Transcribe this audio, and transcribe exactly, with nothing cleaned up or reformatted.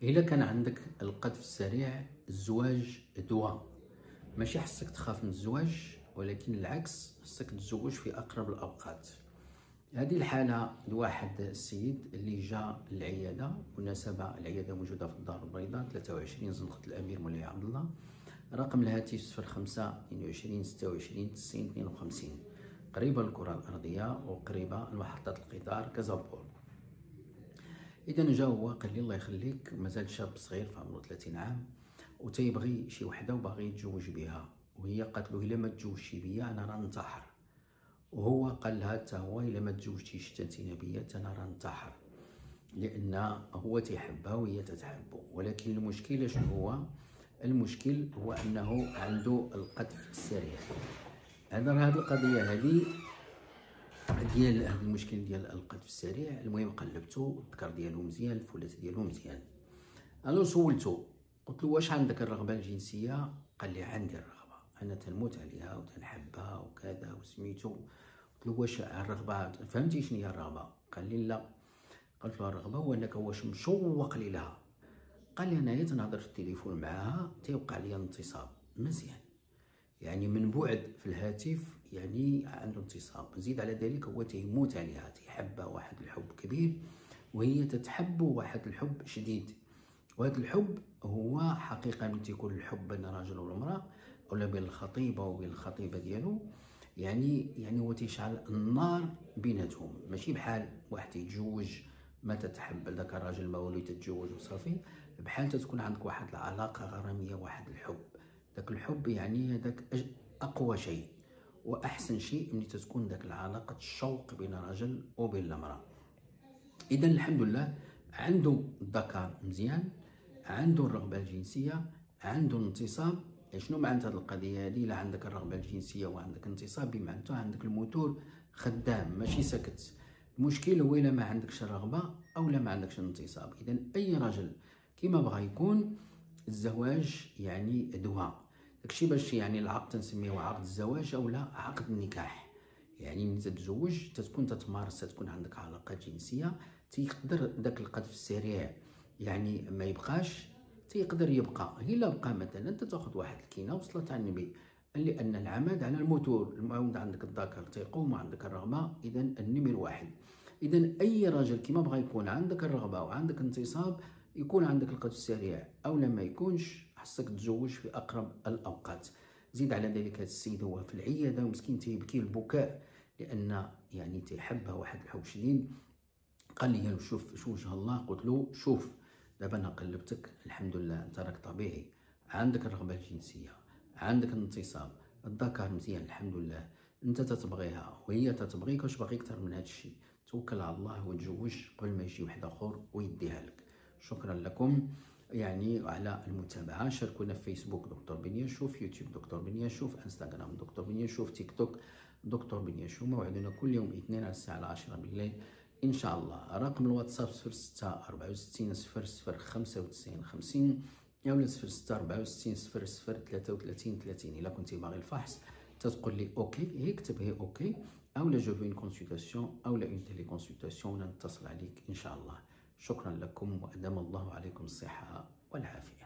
إلا كان عندك القذف السريع، الزواج دواء. ماشي خصك تخاف من الزواج، ولكن العكس، خصك تتزوج في أقرب الأوقات. هذه الحالة لواحد السيد اللي جا للعيادة، بالمناسبة العيادة موجودة في الدار البيضاء ثلاثة وعشرين زنقة الأمير مولاي عبد الله. رقم الهاتف صفر خمسة اثنين وعشرين ستة وعشرين تسعين اثنين وخمسين، قريبة للكرة الأرضية وقريبة لمحطة القطار كازابور. إذا جا هو قال لي الله يخليك مازال شاب صغير في عمره ثلاثين عام وتيبغي شي وحدة وباغي يتزوج بها، وهي قالت له إلا ما تزوجتي بيا أنا راه ننتحر، وهو قال لها حتى هو إلا ما تزوجتيش انتينا بيا أنا راه ننتحر، لأن هو تيحبها وهي تتحبه. ولكن المشكل شنو هو؟ المشكل هو أنه عنده القذف السريع. هذا هذه القضية هذه ديال هذا المشكل ديال القذف السريع. المهم قلبتو الذكر ديالو مزيان، الفولات ديالو مزيان. انا سولتو قلت له واش عندك الرغبه الجنسيه؟ قال لي عندي الرغبه، انا تنموت عليها وتنحبها وكذا وسميتو. قلت له واش الرغبه فهمتي شنو هي الرغبه؟ قال لي لا. قلت له الرغبه هو انك واش مشوق لي لها؟ قال لي انايا تنهضر في التليفون معاها تيوقع لي انتصاب مزيان، يعني من بعد في الهاتف يعني عنده انتصاب. زيد على ذلك هو تيموت عليها، تيحبها واحد الحب كبير وهي تتحب واحد الحب شديد. وهذا الحب هو حقيقة من تيكون الحب بين الرجل والمرأة ولا بين الخطيبة وبين الخطيبة ديالو، يعني يعني هو تيشعل النار بيناتهم. ماشي بحال واحد يتزوج ما تتحب ذاك الراجل ما ولي تتزوج وصافي، بحال تتكون عندك واحد العلاقة غرامية، واحد الحب. داك الحب يعني هذاك اقوى شيء واحسن شيء ملي تتكون داك العلاقه الشوق بين الرجل وبين المراه. اذا الحمد لله عنده الذكر مزيان، عنده الرغبه الجنسيه، عنده الانتصاب. شنو معنى هذه القضيه هذه؟ الا عندك الرغبه الجنسيه وعندك انتصاب بمعناتها عندك الموتور خدام ماشي ساكت. المشكل هو الا ما عندكش الرغبه او لا ما عندكش الانتصاب. اذا اي رجل كيما بغى يكون الزواج يعني دواء. داكشي باش يعني العقد تنسميه عقد الزواج او لا عقد النكاح. يعني ملي تتزوج تتكون تتمارس، تتكون عندك علاقات جنسيه، تيقدر داك القذف السريع يعني ما يبقاش، تيقدر يبقى. الا بقى مثلا انت تاخذ واحد الكينه وصلت على النبي لان العماد على الموتور، المعود عندك الذكر تيقوم وعندك الرغبه، اذا النمر واحد. اذا اي راجل كيما بغى يكون عندك الرغبه وعندك انتصاب يكون عندك القذف السريع او لما يكونش خصك تتزوج في اقرب الاوقات. زيد على ذلك هذا السيد هو في العياده ومسكين تيبكي البكاء لان يعني تيحبها واحد الحب شديد. قال لي شوف شو وجه الله. قلت له شوف دابا انا قلبتك الحمد لله انت راك طبيعي، عندك الرغبه الجنسيه، عندك الانتصاب، الذكر مزيان الحمد لله، انت تتبغيها وهي تتبغيك. واش باغي اكثر من هذا الشيء؟ توكل على الله وتزوج قبل ما يجي واحد اخر ويديها لك. شكرا لكم يعني على المتابعه. شاركونا في فيسبوك دكتور بن يشوف، يوتيوب دكتور بن يشوف، انستغرام دكتور بن يشوف، تيك توك دكتور بن يشوف. موعدنا كل يوم اثنين على الساعه العاشرة بالليل ان شاء الله. رقم الواتساب صفر ستة أربعة وستين صفر صفر خمسة وتسعين خمسين او صفر ستة أربعة وستين صفر صفر ثلاثة وثلاثين ثلاثين. الا كنتي باغي الفحص تتقول لي اوكي، هي كتب هي اوكي، او لا جو في اون كونسلطاسيون او لا اون تيلي كونسلطاسيون ونتصل عليك ان شاء الله. شكرا لكم وأدام الله عليكم الصحة والعافية.